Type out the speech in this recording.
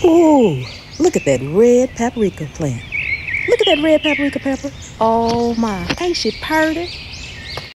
Ooh, look at that red paprika plant. Look at that red paprika pepper. Oh my, ain't she purty?